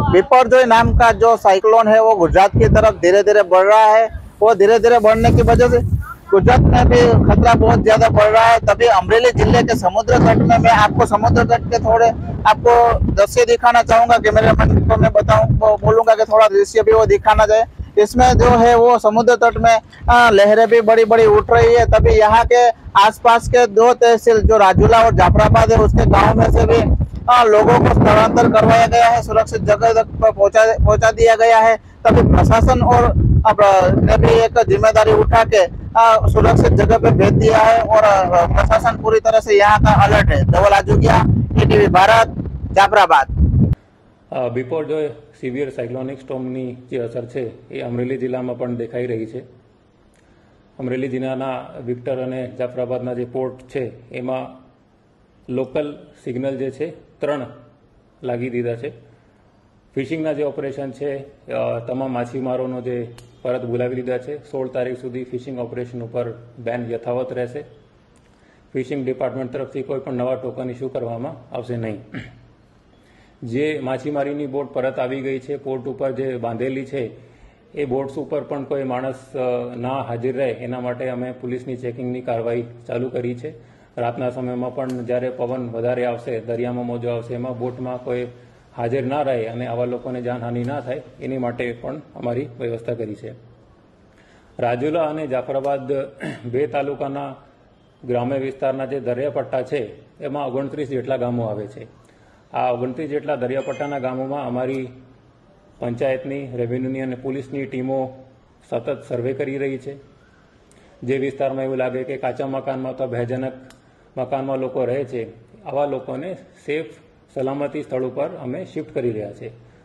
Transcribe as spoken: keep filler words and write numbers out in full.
बिपरजॉय नाम का जो साइक्लोन है वो गुजरात की तरफ धीरे धीरे बढ़ रहा है। वो धीरे धीरे बढ़ने की वजह से गुजरात में भी खतरा बहुत ज्यादा बढ़ रहा है। तभी अमरेली जिले के समुद्र तट में मैं आपको समुद्र तट के थोड़े आपको दृश्य दिखाना चाहूंगा। कैमरामैन को मैं बताऊं बोलूंगा कि थोड़ा दृश्य भी वो दिखाना जाए। इसमें जो है वो समुद्र तट में लहरें भी बड़ी बड़ी उठ रही है। तभी यहाँ के आसपास के दो तहसील जो राजूला और जाफराबाद है उसके गांव में से भी आ, लोगों को स्थलांतर करवाया गया है, सुरक्षित जगह तक पहुंचा पहुंचा दिया गया है। तभी प्रशासन और ने भी एक जिम्मेदारी उठा के आ, सुरक्षित जगह पे भेज दिया है और प्रशासन पूरी तरह से यहाँ का अलर्ट है। Dhaval Ajugiya, ETV Bharat, Jafrabad. Biparjoy severe cyclonic સ્ટોર્મની જે અસર છે એ અમરેલી જિલ્લામાં પણ દેખાઈ રહી છે। અમરેલી જિલ્લાના વિક્ટર અને જાફરાબાદના જે પોર્ટ છે એમાં લોકલ સિગ્નલ જે છે ત્રણ લાગી દીધા છે। ફિશિંગના જે ઓપરેશન છે તમામ માછીમારોનો જે પરત બોલાવી લીધા છે। સોળ તારીખ સુધી ફિશિંગ ઓપરેશન ઉપર બેન યથાવત રહેશે। ફિશિંગ ડિપાર્ટમેન્ટ તરફથી કોઈ પણ નવા ટોકન ઇસ્યુ કરવામાં આવશે નહીં। જે માછીમારીની બોટ પરત આવી ગઈ છે પોર્ટ ઉપર જે બાંધેલી છે એ બોટ્સ ઉપર પણ કોઈ માણસ ના હાજર રહે એના માટે અમે પોલીસની ચેકિંગની કાર્યવાહી ચાલુ કરી છે। રાતના સમયમાં પણ જ્યારે પવન વધારે આવશે, દરિયામાં મોજો આવશે, એમાં બોટમાં કોઈ હાજર ના રહે અને આવા લોકોને જાનહાનિ ના થાય એની માટે પણ અમારી વ્યવસ્થા કરી છે। રાજુલા અને જાફરાબાદ બે તાલુકાના ગ્રામ્ય વિસ્તારના જે દરિયાપટ્ટા છે એમાં ઓગણત્રીસ જેટલા ગામો આવે છે। આ ઓગણત્રીસ જેટલા દરિયાપટ્ટાના ગામોમાં અમારી પંચાયતની, રેવન્યુની અને પોલીસની ટીમો સતત સર્વે કરી રહી છે। જે વિસ્તારમાં એવું લાગે કે કાચા મકાનમાં અથવા ભયજનક મકાનમાં લોકો રહે છે આવા લોકોને સેફ સલામતી સ્થળ ઉપર અમે શિફ્ટ કરી રહ્યા છે।